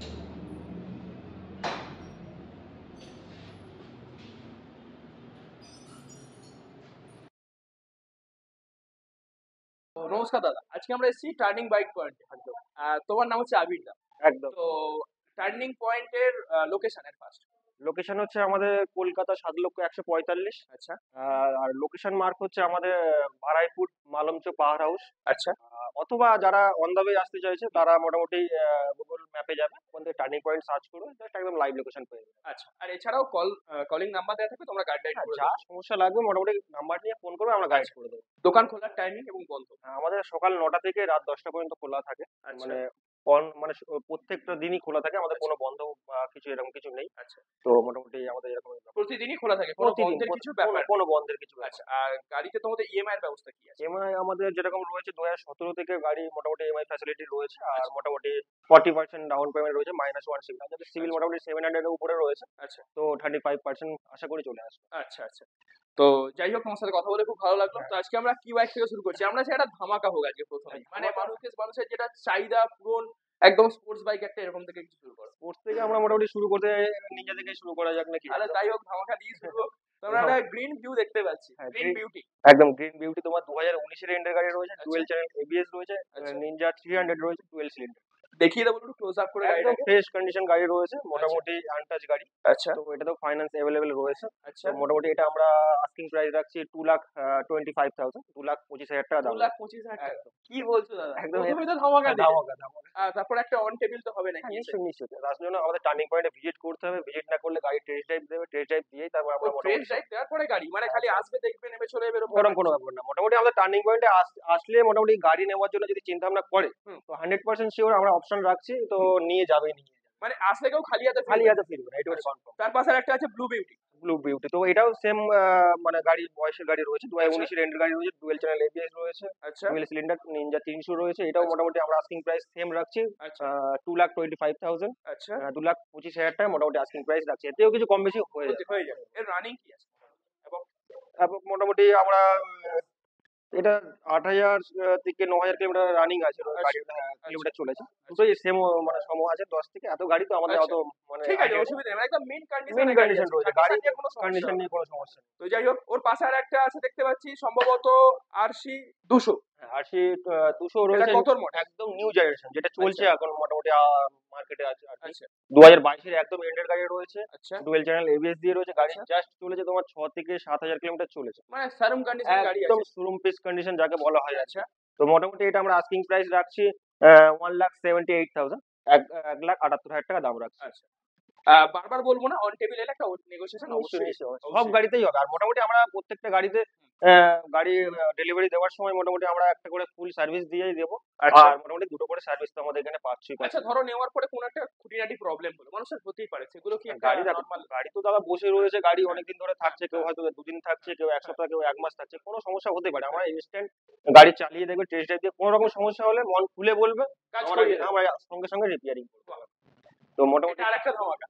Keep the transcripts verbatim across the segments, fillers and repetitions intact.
তো নমস্কার দাদা, আজকে আমরা এসেছি টার্নিং বাইক পয়েন্টে। একদম আহ, তোমার নাম হচ্ছে আবির দা। একদম। তো টার্নিং পয়েন্টের লোকেশনের ফার্স্ট। লোকেশন হচ্ছে আমাদের কলকাতা সাত লক্ষ একশো পঁয়তাল্লিশ। আচ্ছা আহ, আর লোকেশন মার্ক হচ্ছে আমাদের বারাইপুর মালঞ্চ পাহাড় হাউস। আচ্ছা। আহ, অথবা যারা অন দা ওয়ে আসতে চাইছে তারা মোটামুটি গুগল ম্যাপে যাবে, ওখান থেকে টার্নিং পয়েন্ট সার্চ করবে, জাস্ট একদম লাইভ লোকেশন পেয়ে যাবে। আচ্ছা, আর এছাড়াও কল কলিং নাম্বার দেওয়া থাকবে, তোমরা গাইড হ্যাঁ, করে যা দেবে। সমস্যা লাগবে মোটামুটি নাম্বার নিয়ে ফোন করবে, আমরা গাইড করে দেবো। দোকান খোলার টাইমিং এবং বন্ধ? আহ, আমাদের সকাল নটা থেকে রাত দশটা পর্যন্ত খোলা থাকে। আচ্ছা মানে অন মানে স- প্রত্যেকটা দিনই খোলা থাকে, আমাদের কোনো বন্ধ বা কিছু এরকম কিছু নেই। আচ্ছা। তো মোটামুটি আমাদের এরকম প্রতিদিনই খোলা থাকে, কোনো প্রতিদিন বন্ধের কোনো কিছু ব্যাপার নেই? কোনো বন্ধের কিছু ব্যাপার আচ্ছা, আর গাড়িতে তোমাদের ইএমআই এর ব্যবস্থা কি আছে? এমআই আমাদের যেরকম রয়েছে দু হাজার সতেরো থেকে গাড়ি মোটামুটি এমআই ফ্যাসিলিটি রয়েছে। আর আচ্ছা মোটামুটি ফর্টি পার্সেন্ট ডাউন পেমেন্ট রয়েছে, মাইনাস ওয়ান সিভিল। যাদের সিভিল আচ্ছা মোটামুটি সেভেন হান্ড্রেড এর উপরে রয়েছে, আচ্ছা তো থার্টি ফাইভ পার্সেন্ট আশা করি চলে আসবে। আচ্ছা আচ্ছা। তো যাই হোক, তোমার সাথে কথা বলে খুব ভালো লাগলো। তো আজকে আমরা কি বাইক থেকে শুরু করছি? আমরা চাই একটা ধামাকা হোক আজকে প্রথমে, মানে ধামাকা? মানুষের মানুষের যেটা চাহিদা পূরণ, একদম স্পোর্টস বাইক একটা, এরকম থেকে কিছু শুরু করো। স্পোর্টস থেকে আমরা মোটামুটি শুরু করতে নিজে থেকে শুরু করা যাক নাকি? তাহলে যাই হোক, ধামাকা দিয়ে শুরু হোক। তোমরা একটা গ্রিন ভিউ দেখতে পাচ্ছি, হ্যাঁ, গ্রিন গ্রিন বিউটি। একদম গ্রিন বিউটি তোমার দু হাজার উনিশের এন্ডের গাড়ি রয়েছে, আচ্ছা ডুয়েল চ্যানেল এবিএস রয়েছে, আচ্ছা, নিনজা থ্রি হান্ড্রেড রয়েছে, টুয়েলভ সিলিন্ডার। দেখিয়ে দেবো একটু ক্লোজ আপ করে একদম গাড়িটাকে। ফ্রেশ কন্ডিশন গাড়ি রয়েছে, আচ্ছা মোটামুটি আনটাচ গাড়ি। আচ্ছা তো এটা তো ফাইন্যান্স অ্যাভেলেবেল রয়েছে। আচ্ছা। তো মোটামুটি এটা আমরা আস্কিং প্রাইস রাখছি two lakh twenty five thousand, দু লাখ পঁচিশ হাজার টাকা দু দাম। লাখ পঁচিশ হাজার টাকা? একদম কি বলছো দাদা, একদম প্রথমে তো ধামাকা হ্যাঁ, দিলে। ধামাকা ধামাকা। আহ, তারপর একটা অন টেবিল তো হবে হ্যাঁ, নাকি এসে? নিশ্চয়ই নিশ্চয়ই, তার জন্য আমাদের টার্নিং পয়েন্টে ভিজিট করতে হবে। ভিজিট না করলে গাড়ি টেস্ট ড্রাইভ দেবে, টেস্ট ড্রাইভ দিয়েই তারপর ও, আমরা ট্রেস মোটামুটি ড্রাইভ দেওয়ার পরে গাড়ি, মানে খালি আসবে দেখবে নেমে চলে যাবে এরকম ওরকম ব্যাপার কোনো কিছু? ব্যাপার না। মোটামুটি আমাদের টার্নিং পয়েন্টে আসলে মোটামুটি গাড়ি নেওয়ার জন্য যদি চিন্তা ভাবনা করে, হুম তো হান্ড্রেড পার্সেন্ট শিওর আমরা অপশন রাখছি, তো হুম। নিয়ে যাবেই নিয়ে যাবে। মানে আসলে কেউ খালি হাতে খালি ফিরবে না? হাতে ফিরবে না, এটা আচ্ছা, কনফার্ম। তার পাশে আর একটা আছে ব্লু বিউটি। ব্লু বিউটি তো এটাও সেম মানে গাড়ি বয়সের গাড়ি রয়েছে, দু হাজার আচ্ছা উনিশের এন্ডের গাড়ি রয়েছে, ডুয়েল চ্যানেল এবিএস রয়েছে, আচ্ছা ডুয়েল সিলিন্ডার নিনজা তিনশো রয়েছে। এটাও আচ্ছা মোটামুটি আমরা আস্কিং প্রাইস সেম রাখছি, আচ্ছা two lakh twenty five thousand. আচ্ছা। দু লাখ পঁচিশ হাজার টাকা মোটামুটি আস্কিং প্রাইস রাখছি, এতেও কিছু কম বেশি হয়ে হতে যাবে। হয়ে যাবে। এর রানিং কি আছে? এবং তারপর মোটামুটি আমরা আহ, এটা আট হাজার থেকে ন হাজার কিলোমিটার রানিং আছে আচ্ছা গাড়ি, আচ্ছা কিলোমিটার চলেছে। আচ্ছা দুটোই সেম মানে সম আছে, দশ থেকে এত গাড়ি তো আমাদের আচ্ছা। অত মানে ঠিক আছে, আইডিয়া নেই। অসুবিধা নেই, মানে একদম মেন মেন কন্ডিশনে গাড়ি কন্ডিশন আছে, রয়েছে গাড়ি, কন্ডিশন নিয়ে কোনো সমস্যা কন্ডিশন হবে নিয়ে না। কোনো সমস্যা নেই। তো যাই হোক, ওর পাশে আর একটা আছে দেখতে পাচ্ছি, সম্ভবত আরসি দুশো। আর সে দুশো এটা রয়েছে, কতর মডেল? একদম নিউ জেনারেশন, যেটা চলছে আচ্ছা এখন মোটামুটি মার্কেটে আছে আর কি। আচ্ছা দু হাজার বাইশের একদম এন্ডের গাড়ি রয়েছে, আচ্ছা ডুয়েল চ্যানেল এবিএস দিয়ে রয়েছে। গাড়ি আচ্ছা। জাস্ট চলেছে তোমার ছ থেকে সাত হাজার কিলোমিটার চলেছে, মানে সারুম কন্ডিশনে গাড়ি একদম আছে। শোরুম পিস কন্ডিশন যাকে বলা হয় আর কি। আচ্ছা তো মোটামুটি এটা আমরা আস্কিং প্রাইস রাখছি one lakh seventy eight thousand, এক এক লাখ আটাত্তর হাজার টাকা দাম রাখছি। আচ্ছা। আহ, বারবার বলবো না, অন টেবিল এলে একটা নেগোসিয়েশন নিশ্চয়ই অবশ্যই নিশ্চয়ই সব অবশ্যই। গাড়িতেই হবে। আর মোটামুটি আমরা প্রত্যেকটা গাড়িতে হুম, আহ, গাড়ি ডেলিভারি দেওয়ার সময় মোটামুটি আমরা একটা করে ফুল সার্ভিস দিয়েই দেবো। আচ্ছা আর মোটামুটি দুটো করে সার্ভিস তো আমাদের এখানে পাচ্ছি আচ্ছা। পাচ্ছি ধরো নেওয়ার পরে কোনো একটা খুঁটিনাটি প্রবলেম হলো, মানুষের হতেই পারে, সেগুলো কি একটা গাড়ি দেখো, নর্মাল? গাড়ি তো দাদা বসে রয়েছে, গাড়ি হ্যাঁ অনেকদিন ধরে হ্যাঁ থাকছে, কেউ হ্যাঁ হয়তো দুদিন থাকছে, কেউ এক হ্যাঁ সপ্তাহ, কেউ এক মাস থাকছে, কোনো সমস্যা হতে পারে। হ্যাঁ। আমরা ইনস্ট্যান্ট গাড়ি চালিয়ে দেখবে, টেস্ট ড্রাইভ দিয়ে কোনো রকম সমস্যা হলে মন খুলে বলবে, কাজ আমরা করিয়ে দেবে। আমরা সঙ্গে সঙ্গে রিপেয়ারিং করবো। বাহ, তো মোটামুটি এটা আর একটা ধামাকা।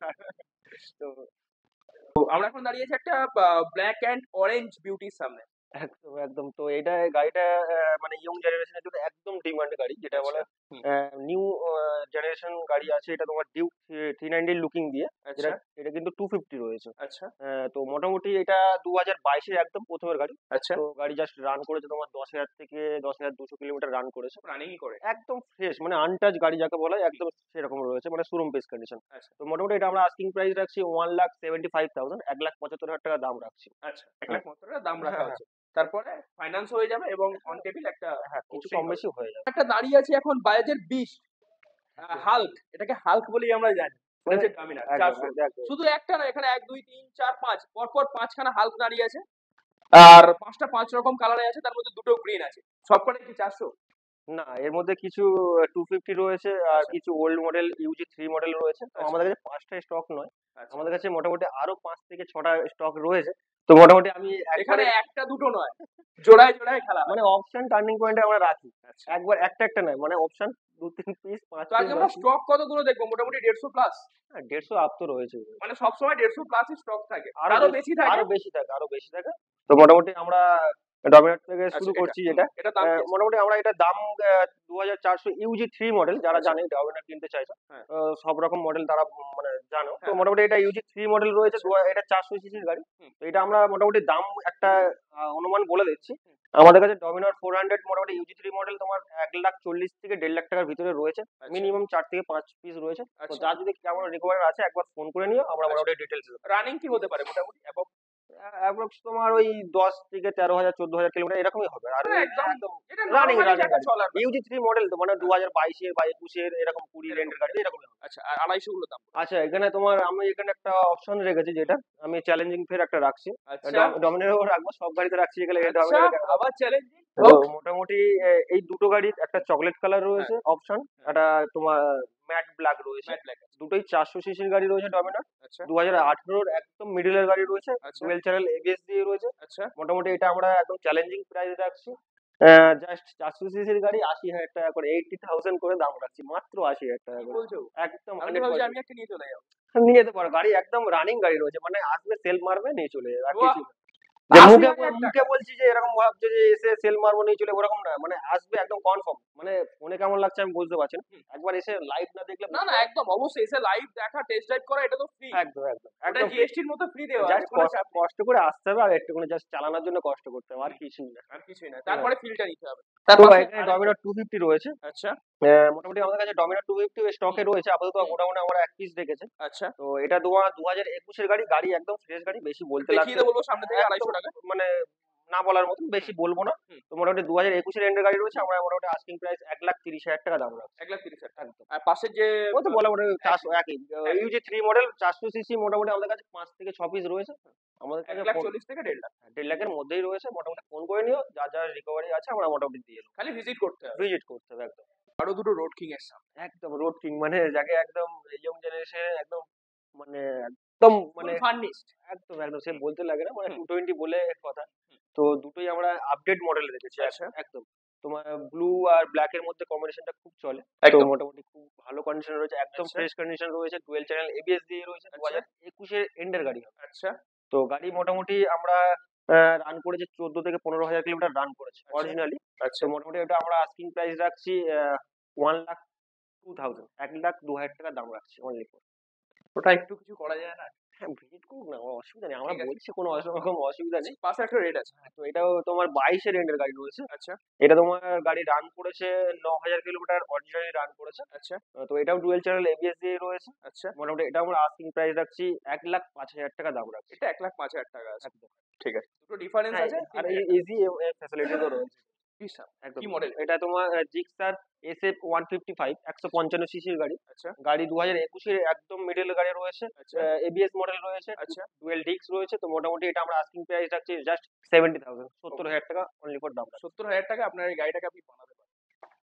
তো তো আমরা এখন দাঁড়িয়েছি একটা ব্ল্যাক অ্যান্ড অরেঞ্জ বিউটির সামনে। একদম একদম তো এটা গাড়িটা আহ, মানে ইয়ং জেনারেশনের জন্য একদম ডিমান্ড গাড়ি, যেটা আচ্ছা বলে হুম নিউ জেনারেশন গাড়ি আছে। এটা তোমার ডিউক থ্রি নাইনটি লুকিং দিয়ে, যেটা আচ্ছা এটা কিন্তু টু ফিফটি রয়েছে। আচ্ছা আহ, তো মোটামুটি এটা দু হাজার বাইশের একদম প্রথমের গাড়ি। আচ্ছা। তো গাড়ি জাস্ট রান করেছে তোমার দশ হাজার থেকে দশ হাজার দুশো কিলোমিটার রান করেছে। রানিংই করে। একদম ফ্রেশ মানে আনটাচ গাড়ি যাকে বলা হয়, একদম সেরকম রয়েছে, মানে শোরুম বেস কন্ডিশন। আচ্ছা তো মোটামুটি এটা আমরা আস্কিং প্রাইস রাখছি one lakh seventy five thousand, এক লাখ পঁচাত্তর হাজার টাকা দাম রাখছি। আচ্ছা, এক লাখ হ্যাঁ মতো টাকা দাম রাখা হ্যাঁ হ্যাঁ হচ্ছে। তারপরে ফাইন্যান্স হয়ে যাবে এবং অন টেবিল একটা হ্যাঁ, কিছু অবশ্যই কম হবে। বেশি হয়ে যাবে। একটা দাঁড়িয়ে আছে এখন বাজাজের বিশ, হাল্ক, এটাকে হাল্ক বলেই আমরা জানি। এটা মানে হচ্ছে ডমিনার একদম চারশো। একদম একদম। শুধু একটা না, এখানে এক দুই তিন চার পাঁচ, পরপর পাঁচখানা হাল্ক দাঁড়িয়ে আছে। আর পাঁচটা পাঁচ রকম কালারে আছে, তার মধ্যে দুটো গ্রিন আছে। সবকটাই কি চারশো? না, এর মধ্যে কিছু টু ফিফটি রয়েছে, আর আচ্ছা কিছু old model UG three model রয়েছে। তো আচ্ছা আমাদের কাছে পাঁচটা স্টক নয়, আচ্ছা। আমাদের কাছে মোটামুটি আরো পাঁচ থেকে ছটা স্টক রয়েছে। তো মোটামুটি আমি এখানে একবারে একটা দুটো নয়, জোড়ায় জোড়ায় খেলা হয়। মানে অপশন টার্নিং পয়েন্টে আমরা রাখি, আচ্ছা, একবার একটা একটা নয়, মানে অপশন দু তিন পিস পাঁচ তো পিস আজকে আমরা দশ পিস। স্টক কতগুলো দেখবো? মোটামুটি দেড়শো প্লাস। হ্যাঁ, দেড়শো আপ তো রয়েছে। মানে সবসময় দেড়শো প্লাসই স্টক থাকে, আরো আরো বেশি বেশি থাকে। আরো বেশি থাকে আরো বেশি থাকে। তো মোটামুটি আমরা ডমিনার থেকে আচ্ছা, শুরু এটা করছি হুম, যেটা এটা দাম আহ, কি আছে? মোটামুটি আমরা এটা দাম দু হাজার চারশো ইউজি থ্রি মডেল, যারা আচ্ছা। জানে ডমিনার কিনতে চাইছে হ্যাঁ, আহ, সব রকম মডেল তারা উম মানে জানো, তো হ্যাঁ, হ্যাঁ। মোটামুটি এটা ইউজি থ্রি মডেল রয়েছে। আচ্ছা। দু হাজার- এটা চারশো সিসির গাড়ি। হুম, তো এটা আমরা মোটামুটি দাম একটা আহ, অনুমান বলে দিচ্ছি। হুম। আমাদের কাছে ডমিনার ফোর হান্ড্রেড মোটামুটি ইউজি থ্রি মডেল তোমার এক লাখ চল্লিশ থেকে দেড় লাখ টাকার ভিতরে রয়েছে। আচ্ছা, মিনিমাম চার থেকে পাঁচ পিস রয়েছে। তো আচ্ছা, যার যদি কেমন রিকোয়ার আছে একবার ফোন করে নিও, আমরা আচ্ছা। মোটামুটি ডিটেলস দেবো। রানিং কি হতে পারে মোটামুটি অ্যাবভ? অ্যাপ্রক্স তোমার ওই দশ থেকে তেরো হাজার চোদ্দ হাজার কিলোমিটার এরকমই হবে। আর মানে একদম একদম এটা রানিং নরমালি রানিং যাকে গাড়ি, চলার ইউজি থ্রি মডেল তো মানে দু হ্যাঁ, হাজার বাইশের বা একুশের এরকম কুড়ি এরকম। রেন্টের গাড়ি এরকমই হবে। আচ্ছা, আর আড়াইশো গুলো দাম বলুন। আচ্ছা, এখানে তোমার আমি এখানে একটা অপশন রেখেছি, যেটা আমি চ্যালেঞ্জিং ফের একটা রাখছি। আচ্ছা, ডমিনারও রাখবো, সব গাড়িতে রাখছি, এখানে আচ্ছা, ডমিনার কেন রাখবো? আবার চ্যালেঞ্জিং তো হোক। মোটামুটি আহ, এই দুটো গাড়ির একটা চকলেট কালার হ্যাঁ, রয়েছে অপশন, হ্যাঁ, একটা তোমার ম্যাট ব্ল্যাক রয়েছে। ম্যাট ব্ল্যাক আছে। দুটোই চারশো সিসির গাড়ি রয়েছে ডমিনার। আচ্ছা, দু হাজার আঠেরোর একদম মিডিলের গাড়ি রয়েছে, আচ্ছা, ডুয়েল চ্যানেল এবিএস দিয়ে রয়েছে। আচ্ছা। মোটামুটি এটা আমরা একদম চ্যালেঞ্জিং প্রাইস রাখছি। জাস্ট চারশো সিসির গাড়ি আশি হাজার টাকা করে, এইটি থাউজেন্ড করে দাম রাখছি, মাত্র আশি হাজার টাকা কি করে। বলছো? একদম আমি তো হান্ড্রেড ভাবছি আমি পার্সেন্ট একটা নিয়ে চলে যাবো। নিয়ে যেতে পারো। গাড়ি একদম রানিং গাড়ি রয়েছে, মানে আসবে সেল মারবে নিয়ে চলে যাবে, আর বাহ! কিছু না। যে আশি মুখে হাজার টাকা। মুখে বলছি যে এরকম ভাবছে যে এসে সেল মারবো নিয়ে চলে, ওরকম না, মানে আসবে একদম কনফার্ম। মানে ফোনে কেমন লাগছে আমি বুঝতে পারছি না, হুম। একবার এসে লাইভ না দেখলে না, বুঝতে না, পারবে। একদম অবশ্যই এসে লাইভ দেখা, টেস্ট ড্রাইভ করা এটা তো ফ্রি। একদম একদম ওটা একদম ফ্রি। জিএসটির মতো ফ্রি দেওয়া আছে, জাস্ট কোনো চাপ নেই। কষ্ট করে আসতে হবে, আর একটুখানি জাস্ট চালানোর জন্য কষ্ট করতে হবে, আর হুম, কিছুই না। আর কিছুই না। ঠিক তারপরে আছে। ফিলটা নিতে হবে। তার তো পাশে এখানে আরেকটা ডমিনার টু ফিফটি রয়েছে। আচ্ছা, আহ, মোটামুটি আমাদের কাছে ডমিনার টু ফিফটি হুম, স্টকে রয়েছে আপাতত, হুম, গোডাউনে আমরা এক পিস রেখেছে। আচ্ছা। তো এটা দু দু হাজার একুশের গাড়ি, গাড়ি একদম ফ্রেশ গাড়ি, বেশি বলতে দেখিয়ে লাগছে দেবো বলবো সামনে থেকে একদম আড়াইশো টাকা। মানে না বলার মতন, হুম, বেশি বলবো না। হুম, তো মোটামুটি দু হাজার একুশের এন্ডের গাড়ি রয়েছে, হুম। আমরা মোটামুটি আস্কিং প্রাইস এক লাখ তিরিশ হাজার টাকা দাম রাখছি। এক লাখ ত্রিশ হাজার টাকা। একদম আর পাশের যে ওই তো আ বলা মোটামুটি চারশো একই, একই একই। ইউজি থ্রি মডেল চারশো সিসি, মোটামুটি আমাদের কাছে পাঁচ থেকে ছ পিস রয়েছে। আমাদের এক কাছে লাখ ফোন চল্লিশ থেকে দেড় লাখ। দেড় লাখের মধ্যেই রয়েছে। মোটামুটি ফোন করে নিও, যা যা রিকভারি আছে আমরা মোটামুটি দিয়ে দেবো। খালি ভিজিট করতে হবে। ভিজিট করতে হবে একদম। আরো দুটো রোড কিং এর সামনে। একদম রোড কিং, মানে যাকে একদম ইয়ং জেনারেশন একদম মানে একদম ফুল মানে ফার্নিশড। একদম একদম সে হুম, বলতে লাগে না, মানে হুম, টু টোয়েন্টি বলে এক কথা। হুম। তো দুটোই আমরা আপডেট মডেল রেখেছি আচ্ছা, এক- একদম। তোমার ব্লু আর ব্ল্যাক এর মধ্যে কম্বিনেশনটা খুব চলে। তো একদম। মোটামুটি খুব ভালো কন্ডিশন রয়েছে, একদম আচ্ছা, ফ্রেশ কন্ডিশন রয়েছে, ডুয়েল চ্যানেল এবিএস দিয়ে রয়েছে। দু আচ্ছা, হাজার একুশের এন্ডের গাড়ি হবে। আচ্ছা, তো গাড়ি মোটামুটি আমরা রান করেছে চোদ্দ থেকে পনেরো হাজার কিলোমিটার রান করেছে আচ্ছা, অরিজিনালি। তো আচ্ছা। মোটামুটি এটা আমরা আস্কিং প্রাইস রাখছি ওয়ান লাখ টু থাউজেন্ড, এক লাখ দু হাজার টাকা দাম রাখছি অনলি। ওটা একটু কিছু করা যায় না? হ্যাঁ, ভিজিট করুক না, কোনো অসুবিধা নেই, আমরা ঠিক আছে। বলছি কোনো অস- রকম অসুবিধা নেই। পাশে একটা রেড আছে। তো এটাও তোমার বাইশের এন্ডের গাড়ি রয়েছে। আচ্ছা, এটা তোমার গাড়ি রান করেছে ন হাজার কিলোমিটার অরিজিনালি রান করেছে। আচ্ছা, আহ, তো এটাও ডুয়েল চ্যানেল এবিএস দিয়ে রয়েছে। আচ্ছা। মোটামুটি এটা আমরা আস্কিং প্রাইস রাখছি এক লাখ পাঁচ হাজার টাকা দাম রাখছি। এটা এক লাখ পাঁচ হাজার টাকা আছে। একদম। ঠিক আছে। দুটো ডিফারেন্স হ্যাঁ, আছে আর তিন হাজার টাকা। ইজি ফ্যাসিলিটিসও রয়েছে। বিশাল। একদম। কি মডেল? এটা তোমার Gixxer SF one fifty five, একশো পঞ্চান্ন সিসির গাড়ি। আচ্ছা, গাড়ি দু হাজার একুশের একদম মিডল গাড়ি রয়েছে। আচ্ছা, এবিএস মডেল রয়েছে, আচ্ছা। ডুয়েল ডিস্ক রয়েছে। তো মোটামুটি এটা আমরা আস্কিং প্রাইস রাখছি জাস্ট সেভেন্টি থাউজেন্ড, সত্তর ওকে। হাজার টাকা অনলি ফর দাম রাখছি। সত্তর হাজার টাকা আপনার এই গাড়িটাকে আপনি বানাতে পারেন।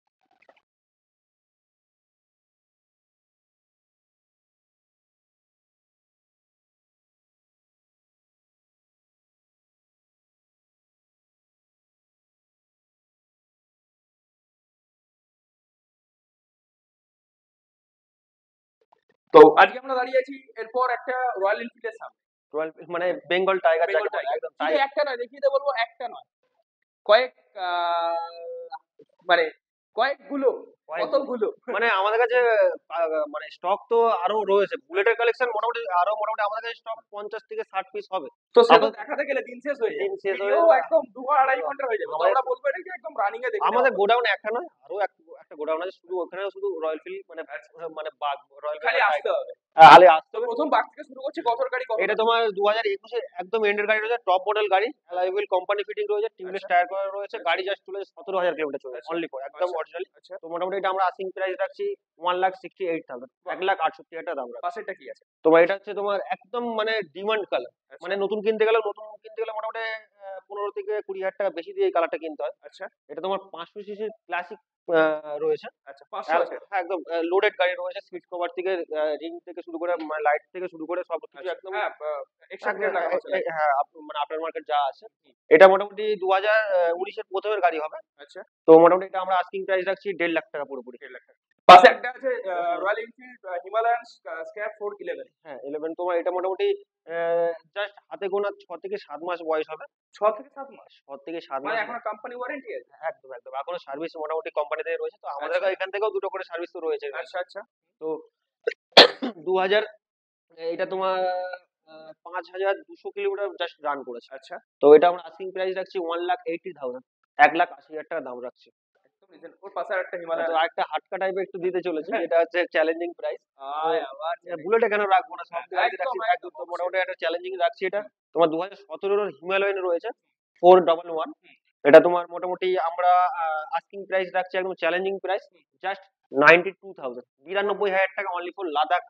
তো আজকে আমরা দাঁড়িয়ে আছি এরপর একটা রয়্যাল এনফিল্ডের সামনে। রয়্যাল মানে বেঙ্গল টাইগার বেঙ্গল যাকে বলে, টাইগার। একদম শুধু টাইগার। একটা নয়, দেখিয়ে দেবো বলবো একটা নয়। কয়েক আহ, মানে কয়েকগুলো, কতগুলো। মানে আমাদের কাছে আহ, মানে স্টক তো আরো রয়েছে, বুলেটের কালেকশন মোটামুটি আরো মোটামুটি আমাদের কাছে স্টক পঞ্চাশ থেকে ষাট পিস হবে। তো সে তো আপাতত দেখাতে গেলে দিন শেষ হয়ে দিন যাবে। শেষ হয়ে ভিডিও যাবে। একদম দু আড়াই ঘন্টা হয়ে যাবে। তো আমাদের আমরা বলবো এটা কি একদম রানিং এ দেখে নেওয়া আমাদের হবে। গোডাউন একটা নয়, আরো এক- একটা গোডাউন আছে, শুধু ওখানেও শুধু রয়্যাল ফিল্ড মানে আচ্ছা, মানে বাগ রয়্যাল খালি বেঙ্গল আসতে টাইগার হবে। আলে আসতে তো হবে। প্রথম বাগ থেকে শুরু করছি, কতর গাড়ি কত এটা দাম? তোমার দু হাজার একুশে একদম এন্ডের গাড়ি রয়েছে, টপ মডেল গাড়ি, অ্যালয় কোম্পানি ফিটিং রয়েছে, টিউবলেস আচ্ছা, টায়ার করা রয়েছে। আচ্ছা, গাড়ি জাস্ট চলেছে সতেরো হাজার কিলোমিটার চলে আচ্ছা, অনলি ফর একদম আচ্ছা, অরিজিনালি। আচ্ছা। তো মোটামুটি এটা আমরা আস্কিং প্রাইস রাখছি one lakh sixty eight thousand, বাহ! এক লাখ আটষট্টি হাজার টাকা দাম রাখছি। পাশেরটা কি আছে? তোমার এটা হচ্ছে তোমার একদম মানে ডিমান্ড কালার, আচ্ছা, মানে নতুন কিনতে গেলে নতুন কিনতে গেলে মোটামুটি আহ, পনেরো থেকে কুড়ি হাজার টাকা বেশি দিয়ে এই কালারটা কিনতে হয়। আচ্ছা, এটা তোমার পাঁচশো সিসির ক্লাসিক রয়েছে। আচ্ছা, পাঁচশো আর আছে। হ্যাঁ, একদম লোডেড গাড়ি রয়েছে, সিট কভার থেকে রিং থেকে শুরু করে লাইট থেকে শুরু করে সবকিছু আচ্ছা, একদম হ্যাঁ, এক্সট্রা একদম ফিটের লাগানো আছে এ- লাইট। এ- হ্যাঁ, আপ- মানে আফটার মার্কেট যা আছে। হুম, এটা মোটামুটি দু হাজার উনিশের প্রথমের গাড়ি হবে। আচ্ছা, তো মোটামুটি এটা আমরা আস্কিং প্রাইস রাখছি দেড় লাখ টাকা পুরোপুরি। দেড় লাখ টাকা। পাশে একটা আছে Royal Enfield Himalayan Scram four eleven. হ্যাঁ ইলেভেন তোমার এটা মোটামুটি জাস্ট হাতে গোনা ছ থেকে সাত মাস বয়স হবে। ছ থেকে সাত মাস ছ থেকে সাত মানে মাস এখনো কোম্পানি ওয়ারেন্টি আছে? একদম একদম এখনো সার্ভিস মোটামুটি কোম্পানি থেকে রয়েছে, তো আমাদের আচ্ছা এখান থেকেও দুটো করে সার্ভিস তো রয়েছে। আচ্ছা আচ্ছা তো দু হাজার এটা তোমার আহ, পাঁচ হাজার দুশো কিলোমিটার জাস্ট রান করেছে। আচ্ছা তো এটা আমরা আস্কিং প্রাইস রাখছি ওয়ান লাখ এইটি থাউজেন্ড, এক লাখ আশি হাজার টাকা দাম রাখছি। একদম রিজন। ওর পাশে আর একটা তো হিমালয়ান আরেকটা হাটকা টাইপের একটু দিতে চলেছে, যেটা হচ্ছে চ্যালেঞ্জিং প্রাইস। আয় আবার বুলেটে কেন রাখবো না, সব গাড়িতে একদম রাখছি। একদম একদম তো মোটামুটি একটা চ্যালেঞ্জিং রাখছি। এটা তোমার দু হাজার সতেরোর হিমালয়ান রয়েছে ফোর ডবল ওয়ান। এটা তোমার মোটামুটি আমরা আস্কিং প্রাইস রাখছি একদম challenging price, just ninety two thousand, বিরানব্বই হাজার টাকা অনলি ফর লাদাখ।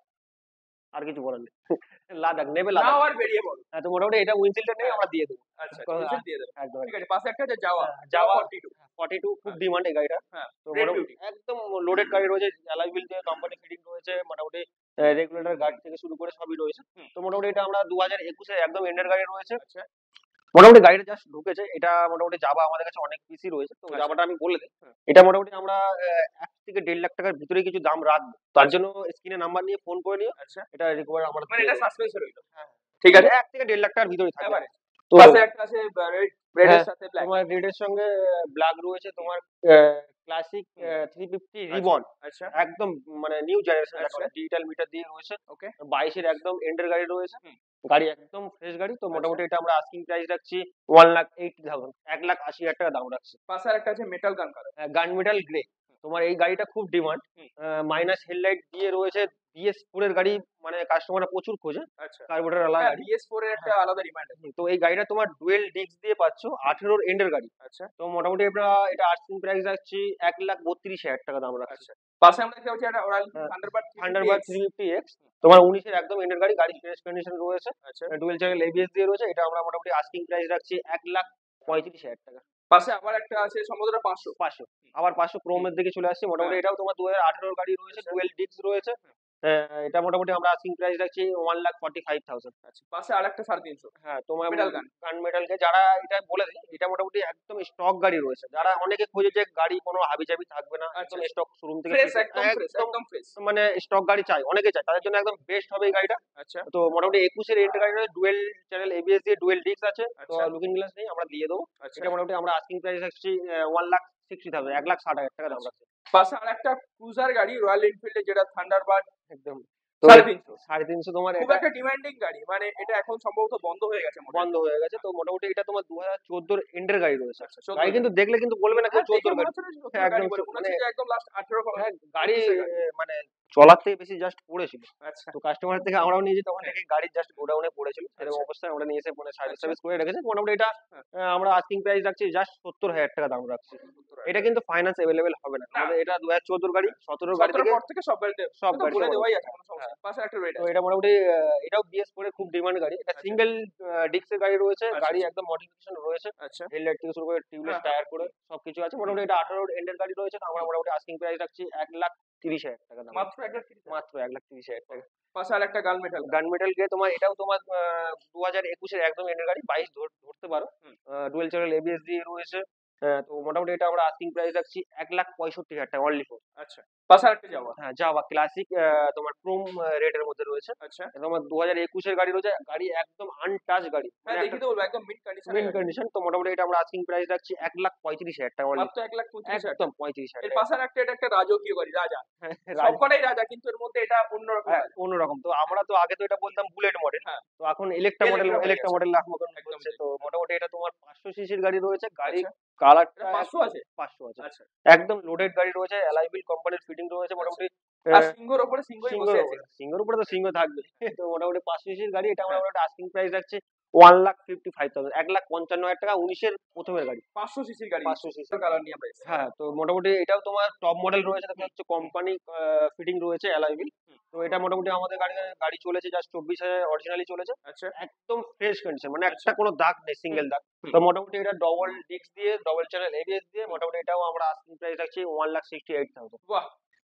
আর কিছু বলার নেই। লাদাখ নেবে, লাদাখ। নাও আর বেরিয়ে পড়ো। হ্যাঁ, তো মোটামুটি এটা উইন্ডশিল্ডটা নেই, আমরা দিয়ে দেবো। আচ্ছা উইন্ডশিল্ড দিয়ে দেবে একদম ঠিক আছে। পাশে একটা আছে যাওয়া যাওয়া ফর্টি টু। ফর্টি টু খুব ডিমান্ড এই গাড়িটা। হ্যাঁ তো রেড মোটামুটি বিউটি। একদম লোডেড গাড়ি রয়েছে, অ্যালয় হুইল দিয়ে কোম্পানি ফিটিং রয়েছে, মোটামুটি রেগুলেটর গাড়ি থেকে শুরু করে সবই রয়েছে। হুম। তো মোটামুটি এটা আমরা দু হাজার একুশে একদম এন্ডের গাড়ি রয়েছে। আচ্ছা মোটামুটি গাড়িটা জাস্ট ঢুকেছে, এটা মোটামুটি যাবা আমাদের কাছে অনেক পিসি রয়েছে, তো আচ্ছা। যাবাটা আমি বলে দিই। হুম। এটা মোটামুটি আমরা আহ, এক থেকে দেড় লাখ টাকার ভিতরে কিছু দাম রাখবো, তার জন্য স্ক্রিনে নাম্বার নিয়ে ফোন করে নিও। আচ্ছা এটা রিকভার আমরা মানে এটা সাসপেন্স রইলো। হ্যাঁ। ঠিক আছে এক থেকে দেড় লাখ টাকার ভিতরে থাকবে। এবারে তো পাশে একটা আছে রেড রেড এর হ্যাঁ, সাথে ব্ল্যাক। তোমার রেডের সঙ্গে ব্ল্যাক রয়েছে, তোমার ক্লাসিক থ্রি ফিফটি রিবন, আচ্ছা একদম মানে নিউ জেনারেশন, আচ্ছা। ডিজিটাল মিটার দিয়ে রয়েছে। ওকে বাইশের একদম এন্ডের গাড়ি রয়েছে, হুম। গাড়ি একদম ফ্রেশ গাড়ি। তো আচ্ছা। মোটামুটি এটা আমরা আস্কিং প্রাইস রাখছি ওয়ান লাখ এইটি থাউজেন্ড, এক লাখ আশি হাজার টাকা দাম রাখছি। পাশে আর একটা আছে মেটাল গান কালার। গান মেটাল গ্রে, তোমার এই গাড়িটা খুব ডিমান্ড। হুম। মাইনাস হেডলাইট দিয়ে রয়েছে, বিএস ফোর এর গাড়ি মানে কাস্টমাররা প্রচুর খোঁজে, আচ্ছা কার্বোরেটর আলাদা হ্যাঁ গাড়ি। বিএস ফোর এর একটা আলাদা ডিমান্ড আছে। তো এই গাড়িটা তোমার ডুয়েল ডিস্ক দিয়ে পাচ্ছ, আঠেরোর এন্ডের গাড়ি। আচ্ছা তো মোটামুটি আমরা এটা আস্কিং প্রাইস রাখছি এক লাখ বত্রিশ হাজার টাকা দাম রাখছি। আচ্ছা পাশে আমরা দেখতে পাচ্ছি একটা রয়্যাল হ্যাঁ। Thunderbird Thunderbird three fifty X, তোমার উনিশের একদম এন্ডের গাড়ি, গাড়ি ফ্রেশ কন্ডিশন রয়েছে, আচ্ছা ডুয়েল চ্যানেল এবিএস দিয়ে রয়েছে। এটা আমরা মোটামুটি আস্কিং প্রাইস রাখছি এক লাখ পঁয়ত্রিশ হাজার টাকা। পাশে আবার একটা আছে সম্ভবত পাঁচশো। পাঁচশো, আবার পাঁচশো ক্রোমের দিকে চলে আসছে। মোটামুটি হ্যাঁ। এটাও তোমার দু হাজার আঠেরোর গাড়ি রয়েছে, আচ্ছা। ডুয়েল ডিস্ক রয়েছে। আহ, এটা মোটামুটি আমরা আস্কিং প্রাইস রাখছি one lakh forty five thousand. আচ্ছা পাশে আর একটা সাড়ে তিনশো। হ্যাঁ, তোমার Metal gun। গান মেটালকে যারা এটা বলে দেয়, এটা মোটামুটি একদম স্টক গাড়ি রয়েছে। যারা অনেকে খোঁজে যে গাড়ি কোনো হাবিজাবি থাকবে না, একদম আচ্ছা। স্টক শোরুম থেকে ফ্রেশ কিনে- একদম ফ্রেশ একদম একদম ফ্রেশ। মানে স্টক গাড়ি চাই, অনেকে চায়, তাদের জন্য একদম বেস্ট হবে এই গাড়িটা। আচ্ছা তো মোটামুটি একুশের এন্ড গাড়ি রয়েছে, ডুয়েল চ্যানেল এবিএস দিয়ে, ডুয়েল ডিস্ক আছে। তো আচ্ছা। লুকিং গ্লাস নেই, আমরা দিয়ে দেবো। আচ্ছা এটা মোটামুটি আমরা আস্কিং প্রাইস রাখছি ওয়ান লাখ সিক্সটি থাউজেন্ড, এক লাখ ষাট হাজার টাকা দাম রাখছি। পাশে আর একটা ক্রুজার গাড়ি রয়্যাল এনফিল্ডের যেটা থান্ডারবার্ড একদম সাড়ে তিনশো। সাড়ে তিনশো তোমার খুব এটা একটা ডিমান্ডিং গাড়ি, মানে এটা এখন সম্ভবত বন্ধ হয়ে গেছে মনে হয়। বন্ধ হয়ে গেছে। তো মোটামুটি এটা তোমার দু হাজার চোদ্দোর এন্ডের গাড়ি রয়েছে। আচ্ছা, চোদ্দো গাড়ি কিন্তু দেখলে কিন্তু বলবে না কেউ হ্যাঁ, দেখে চোদ্দোর মনে গাড়ি। হচ্ছে না যে নতুন হ্যাঁ, গাড়ি একদম বলে, মনে মানে হচ্ছে যে একদম লাস্ট আঠেরো হ্যাঁ, গাড়ি পঁচিশের গাড়ি। আহ, মানে চলার থেকে বেশি জাস্ট পড়েছিল। আচ্ছা তো কাস্টমার থেকে আমরাও নিয়েছি, তখন দেখি গাড়ি জাস্ট গোডাউনে পড়েছিল, এরকম আচ্ছা। অবস্থায় আমরা নিয়ে এসে মানে সার্ভিস আচ্ছা। সার্ভিস করে রেখেছি। মোটামুটি এটা হ্যাঁ। আহ, আমরা আস্কিং প্রাইস রাখছি জাস্ট সত্তর হাজার টাকা দাম রাখছি। এটা কিন্তু ফাইন্যান্স অ্যাভেলেবেল হবে না, না। আমাদের এটা দু হাজার চোদ্দোর গাড়ি, সতেরোর গাড়ি সতেরো থেকে। পর থেকে সব গাড়ি সব সব গাড়ি বলে সব দেওয়াই আছে, কোনো সমস্যা হ্যাঁ। নেই। পাশে একটা রেড তো আছে। এটা মোটামুটি আহ, এটাও বিএস ফোর এর খুব ডিমান্ড গাড়ি। এটা আচ্ছা। সিঙ্গেল ডিস্কের গাড়ি রয়েছে, আচ্ছা, গাড়ি আচ্ছা। একদম মডিফিকেশন রয়েছে, আচ্ছা হেডলাইট থেকে শুরু করে টিউবলেস হ্যাঁ, টায়ার করে সবকিছু আছে। মোটামুটি এটা আঠারোর এন্ডের গাড়ি রয়েছে। তো আমরা মোটামুটি আস্কিং প্রাইস রাখছি এক লাখ তিরিশ হাজার টাকা দাম, মাত্র এক লাখ তিরিশ হাজার। মাত্র এক লাখ তিরিশ হাজার টাকা। পাশে আর একটা গান মেটাল। গান মেটাল গিয়ে তোমার এটাও তোমার দু হাজার একুশের একদম এন্ডের গাড়ি, বাইশ ধরতে পারো, হুম। ডুয়েল চ্যানেল এবিএস দিয়ে রয়েছে। আহ, তো মোটামুটি এটা আমরা আস্কিং প্রাইস রাখছি এক লাখ পঁয়ষট্টি হাজার টাকা অনলি ফোর। আচ্ছা পাশে আর একটা যাওয়া। হ্যাঁ, যাওয়া ক্লাসিক তোমার ক্রোম রেটের মধ্যে রয়েছে। আচ্ছা তোমার দু হাজার একুশের গাড়ি রয়েছে, গাড়ি একদম আনটাচ গাড়ি, হ্যাঁ দেখি তো বলবো একদম মিড কন্ডিশন। Main condition. তো মোটামুটি এটা আমরা আস্কিং প্রাইস রাখছি এক লাখ পঁয়ত্রিশ হাজার টাকা only। মাত্র এক লাখ পঁচিশ হাজার। একদম পঁয়ত্রিশ হাজার এর টাকা। পাশে আর একটা, এটা একটা রাজকীয় গাড়ি, রাজা। হ্যাঁ, সব কটাই রাজা, কিন্তু এর মধ্যে এটা অন্যরকম হ্যাঁ, রাজা। অন্যরকম। তো আমরা তো আগে তো এটা বলতাম বুলেট মডেল, হ্যাঁ। তো এখন ইলেকট্রা মডেল, Electra হয়ে ইলেকট্রা গেছে। মডেল লাখ মতন একদম হচ্ছে। ঠিক। তো মোটামুটি এটা তোমার পাঁচশো সিসির গাড়ি রয়েছে, গাড়ি আচ্ছা। কালারটা এটা পাঁচশো আছে? পাঁচশো আছে, আচ্ছা একদম লোডেড গাড়ি রয়েছে, অ্যালাইভিল কোম্পানির ফিটিং রয়েছে। মোটামুটি আর সিংহর উপরে সিংহই সিংহ, বসে আছে। সিংহের উপরে তো সিংহ থাকবে। তো মোটামুটি পাঁচশো সিসির গাড়ি, এটা আমরা হ্যাঁ। একটা আস্কিং প্রাইস রাখছি one lakh fifty five thousand, এক লাখ পঞ্চান্ন হাজার টাকা, উনিশের প্রথমের গাড়ি, পাঁচশো সিসির গাড়ি। পাঁচশো সিসি। কালার নিয়ে আমরা এসেছি। হ্যাঁ, তো মোটামুটি এটাও তোমার টপ মডেল রয়েছে, দেখা হচ্ছে কোম্পানি ফিটিং রয়েছে অ্যালয়। তো এটা মোটামুটি আমাদের গাড়ি গাড়ি চলেছে জাস্ট চব্বিশ হাজার অরিজিনালি চলেছে, আচ্ছা একদম ফ্রেশ কন্ডিশন, মানে একটা কোনো দাগ নেই, সিঙ্গেল দাগ। তো মোটামুটি এটা ডবল ডিস্ক দিয়ে, ডবল চ্যানেল এবিএস দিয়ে, মোটামুটি এটাও আমরা আস্কিং প্রাইস রাখছি one lakh sixty eight thousand. বাহ।